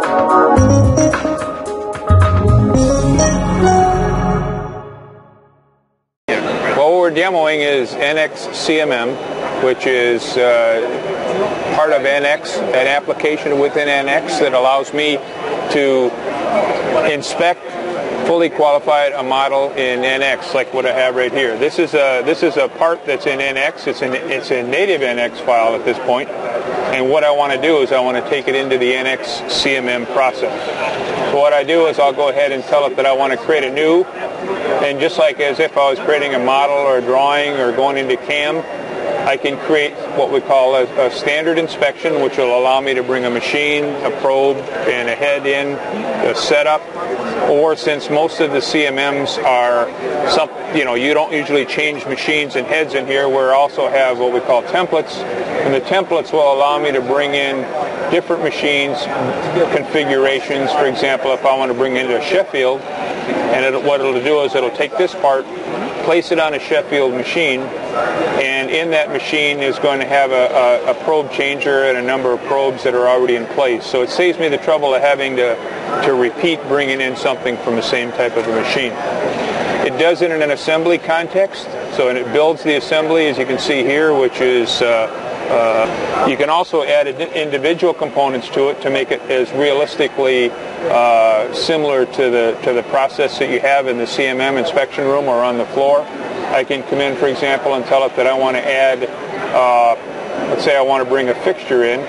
What we're demoing is NX CMM, which is part of NX, an application within NX that allows me to inspect fully qualified a model in NX, like what I have right here. This is a part that's in NX. It's a native NX file at this point. And what I want to do is I want to take it into the NX CMM process. So what I do is I'll go ahead and tell it that I want to create a new, and just like as if I was creating a model or a drawing or going into CAM, I can create what we call a standard inspection, which will allow me to bring a machine, a probe, and a head in, a setup. Or since most of the CMMs are, you don't usually change machines and heads in here, we also have what we call templates. And the templates will allow me to bring in different machines, configurations. For example, if I want to bring in a Sheffield, and what it'll do is it'll take this part, place it on a Sheffield machine, and in that machine is going to have a probe changer and a number of probes that are already in place. So it saves me the trouble of having to repeat bringing in something from the same type of a machine. It does it in an assembly context, so and it builds the assembly, as you can see here, which is you can also add individual components to it to make it as realistically similar to the process that you have in the CMM inspection room or on the floor. I can come in, for example, and tell it that I want to add, let's say I want to bring a fixture in.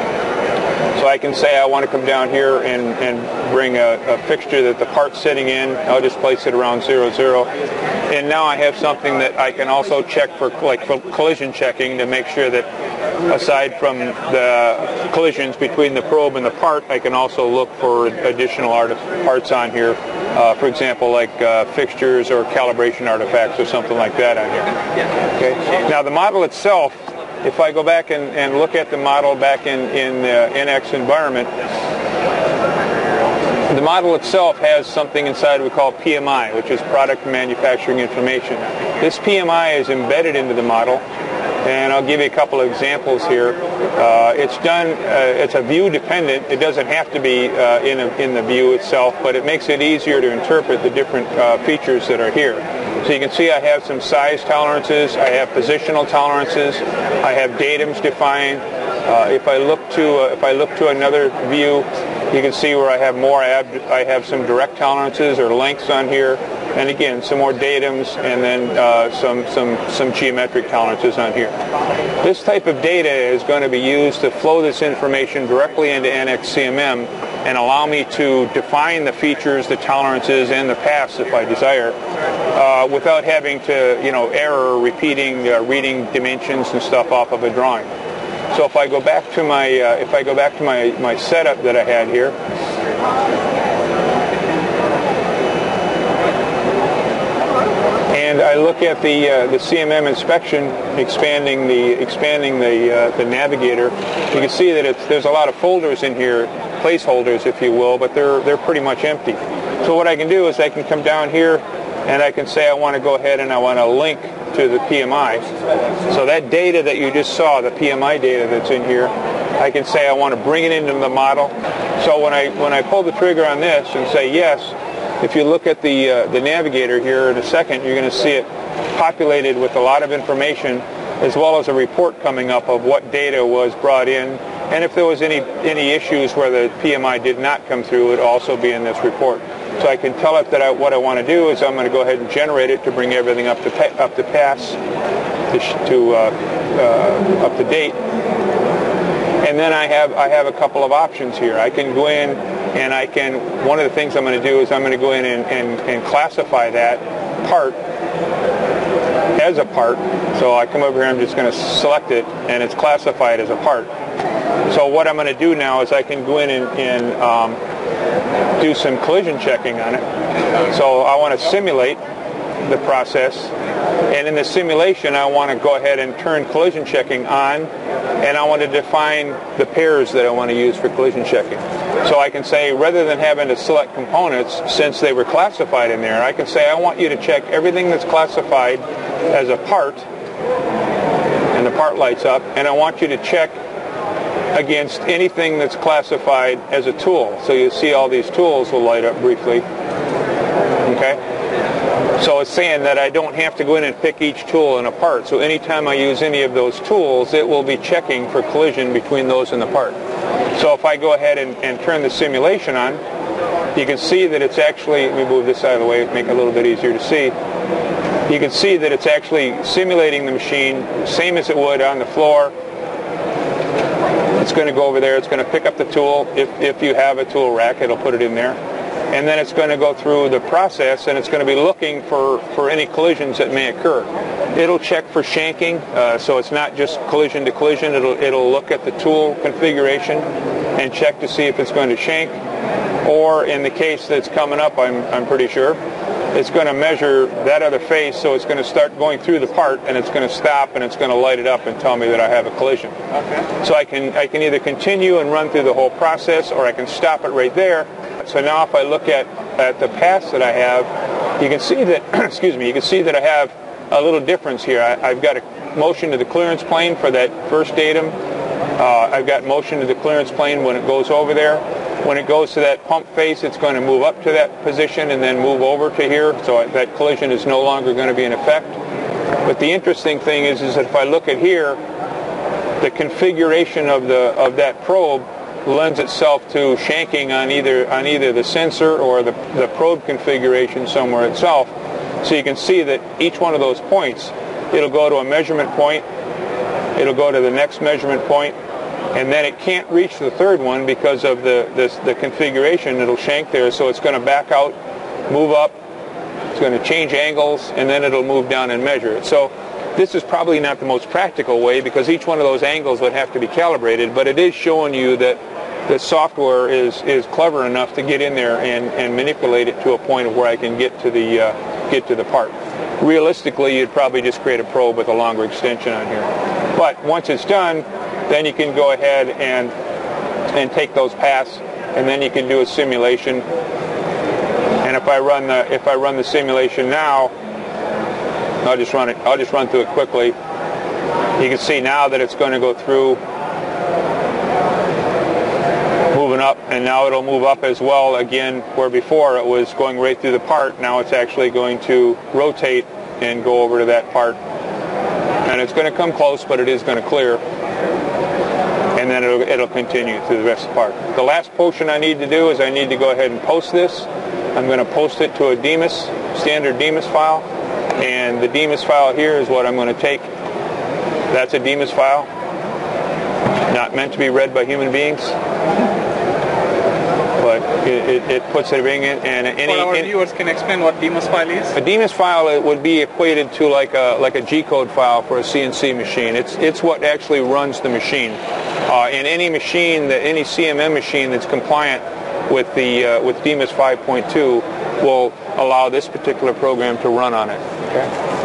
So I can say I want to come down here and bring a fixture that the part's sitting in. I'll just place it around 0, 0. And now I have something that I can also check for collision checking to make sure that aside from the collisions between the probe and the part, I can also look for additional parts on here. For example, like fixtures or calibration artifacts or something like that on here. Okay. Now the model itself, if I go back and look at the model back in the NX environment, the model itself has something inside we call PMI, which is Product Manufacturing Information. This PMI is embedded into the model, and I'll give you a couple of examples here. It's a view dependent. It doesn't have to be in the view itself, but it makes it easier to interpret the different features that are here. So you can see I have some size tolerances, I have positional tolerances, I have datums defined. If I look to another view, you can see where I have more. I have some direct tolerances or lengths on here, and again some more datums, and then some geometric tolerances on here. This type of data is going to be used to flow this information directly into NX CMM and allow me to define the features, the tolerances, and the paths if I desire, without having to error repeating reading dimensions and stuff off of a drawing. So if I go back to my setup that I had here, and I look at the CMM inspection, expanding the navigator, you can see that there's a lot of folders in here, placeholders if you will, but they're pretty much empty. So what I can do is I can come down here and I can say I want to go ahead and I want to link to the PMI. So that data that you just saw, the PMI data that's in here, I can say I want to bring it into the model. So when I pull the trigger on this and say yes, if you look at the navigator here in a second, you're going to see it populated with a lot of information, as well as a report coming up of what data was brought in, and if there was any issues where the PMI did not come through, it would also be in this report. So I can tell it that what I want to do is I'm going to go ahead and generate it to bring everything up to pass, up to date. And then I have a couple of options here. I can go in and one of the things I'm going to do is I'm going to go in and classify that part as a part. So I come over here, I'm just going to select it, and it's classified as a part. So what I'm going to do now is I can go in and do some collision checking on it. So I want to simulate the process, and in the simulation I want to go ahead and turn collision checking on, and I want to define the pairs that I want to use for collision checking. So I can say, rather than having to select components, since they were classified in there, I can say I want you to check everything that's classified as a part, and the part lights up, and I want you to check against anything that's classified as a tool. So you see all these tools will light up briefly. Okay? So it's saying that I don't have to go in and pick each tool in a part. So anytime I use any of those tools, it will be checking for collision between those in the part. So if I go ahead and turn the simulation on, you can see that it's actually, let me move this out of the way, make it a little bit easier to see. You can see that it's actually simulating the machine, same as it would on the floor. It's going to go over there, it's going to pick up the tool. If you have a tool rack, it'll put it in there. And then it's going to go through the process, and it's going to be looking for any collisions that may occur. It'll check for shanking, so it's not just collision to collision. It'll look at the tool configuration and check to see if it's going to shank. Or in the case that's coming up, I'm pretty sure, it's going to measure that other face, so it's going to start going through the part, and it's going to stop, and it's going to light it up and tell me that I have a collision. Okay. So I can either continue and run through the whole process, or I can stop it right there. So now if I look at the paths that I have, you can see that, excuse me, you can see that I have a little difference here. I've got a motion to the clearance plane for that first datum. I've got motion to the clearance plane when it goes over there. When it goes to that pump face, it's going to move up to that position and then move over to here, so that collision is no longer going to be in effect. But the interesting thing is that if I look at here, the configuration of that probe lends itself to shanking on either the sensor or the probe configuration somewhere itself. So you can see that each one of those points, it'll go to a measurement point, it'll go to the next measurement point, and then it can't reach the third one because of the configuration. It'll shank there, so it's going to back out, move up, it's going to change angles, and then it'll move down and measure it. So this is probably not the most practical way because each one of those angles would have to be calibrated, but it is showing you that the software is clever enough to get in there and manipulate it to a point of where I can get to the part. Realistically, you'd probably just create a probe with a longer extension on here. But once it's done, then you can go ahead and take those paths, and then you can do a simulation. And if I run the simulation now, I'll just run through it quickly. You can see now that it's going to go through moving up, and now it'll move up as well again, where before it was going right through the part. Now it's actually going to rotate and go over to that part, and it's going to come close, but it is going to clear, and then it'll continue through the rest of the part. The last portion I need to do is I need to go ahead and post this. I'm going to post it to a DEMUS, standard DEMUS file, and the DEMUS file here is what I'm going to take. That's a DEMUS file, not meant to be read by human beings, but it puts everything in. And for our viewers, can explain what DEMUS file is? A DEMUS file, it would be equated to like a G-code file for a CNC machine. It's what actually runs the machine. In any machine, any CMM machine that's compliant with DEMUS 5.2 will allow this particular program to run on it. Okay.